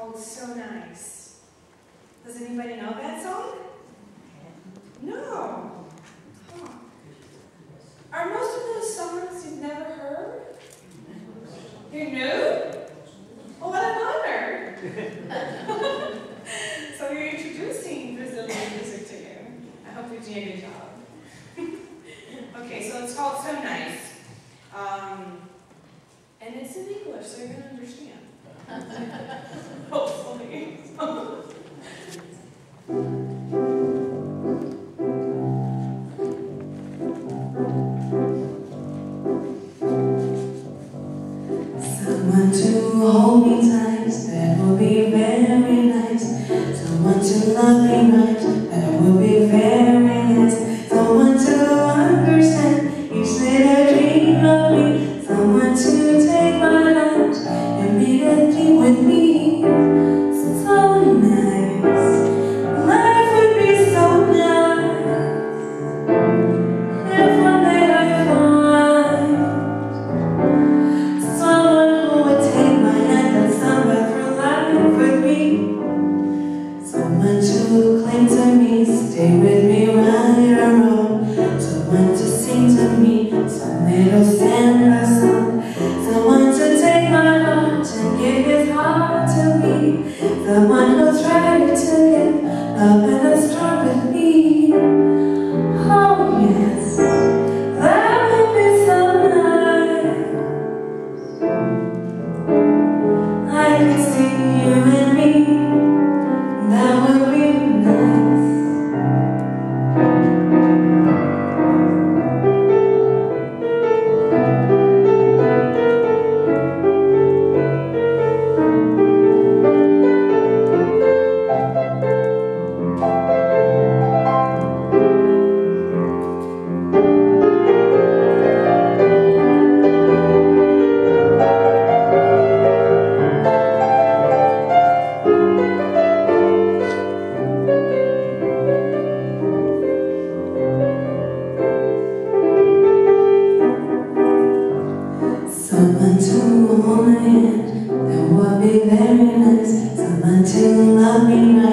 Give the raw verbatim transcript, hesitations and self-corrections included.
called So Nice. Does anybody know that song? No. Huh. Are most of those songs you've never heard? You're new? Well, what an honor. So we're introducing Brazilian music to you. I hope you're doing a good job. Okay, so it's called So Nice. Um, and it's in English, so you're going to understand. Hopefully. Someone to hold me tight, that will be very nice. Someone to love me right, that will be very nice. Someone to understand each little dream of me. Someone to take my hand and make a dream with me. So nice, life would be so nice if one day I find someone who would take my hand and samba through life with me. Someone to cling to me, stay with me right or wrong. Someone to sing to me some little Samba song. Someone to take my heart and give his heart to me. Someone who's ready to give up in the storm with me. Oh yes, that would be so nice. I can see you and me, that would be nice. Someone to hold my hand, that would be very nice. Someone to love me right.